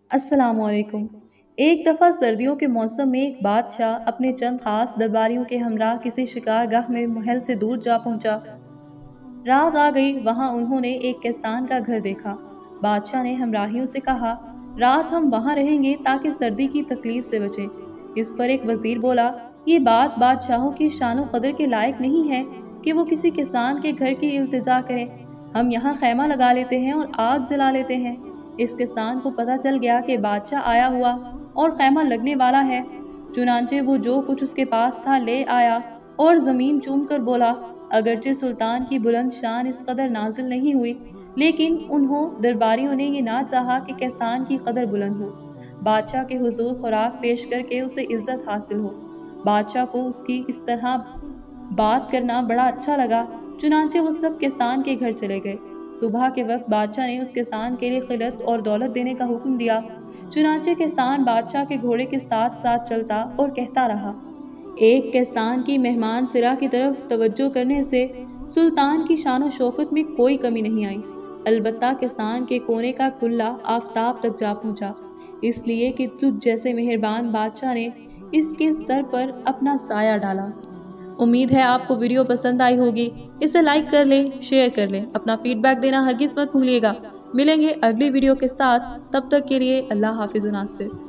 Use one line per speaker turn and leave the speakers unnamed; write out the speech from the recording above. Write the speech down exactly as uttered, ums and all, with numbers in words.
अस्सलामुअलैकुम। एक दफ़ा सर्दियों के मौसम में एक बादशाह अपने चंद खास दरबारियों के हमरा किसी शिकारगाह में महल से दूर जा पहुंचा। रात आ गई, वहां उन्होंने एक किसान का घर देखा। बादशाह ने हमराहियों से कहा, रात हम वहां रहेंगे ताकि सर्दी की तकलीफ से बचें। इस पर एक वजीर बोला, ये बात बादशाहों की शानो कदर के लायक नहीं है कि वो किसी किसान के घर की इल्तिजा करें। हम यहाँ खैमा लगा लेते हैं और आग जला लेते हैं। इस किसान को पता चल गया कि बादशाह आया हुआ और खैमा लगने वाला है। चुनांचे वो जो कुछ उसके पास था ले आया और जमीन चूम कर बोला, अगरचे सुल्तान की बुलंद शान इस कदर नाजिल नहीं हुई, लेकिन उन्हों दरबारियों ने ये ना चाहा कि किसान की कदर बुलंद हो। बादशाह के हुजूर खुराक पेश करके उसे इज्जत हासिल हो। बादशाह को उसकी इस तरह बात करना बड़ा अच्छा लगा। चुनांचे वो सब किसान के घर चले गए। सुबह के वक्त बादशाह ने उस किसान के लिए खिलत और दौलत देने का हुक्म दिया। चुनांचे किसान बादशाह के घोड़े के साथ साथ चलता और कहता रहा। एक किसान की मेहमान सिरा की तरफ तवज्जो करने से सुल्तान की शान शौकत में कोई कमी नहीं आई। अलबत्ता किसान के कोने का कुल्ला आफताब तक जा पहुंचा, इसलिए कि तुझ जैसे मेहरबान बादशाह ने इसके सर पर अपना साया डाला। उम्मीद है आपको वीडियो पसंद आई होगी। इसे लाइक कर लें, शेयर कर लें। अपना फीडबैक देना हरगिज़ मत भूलिएगा। मिलेंगे अगली वीडियो के साथ, तब तक के लिए अल्लाह हाफिज़ नासिर।